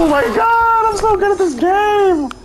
Oh my god, I'm so good at this game!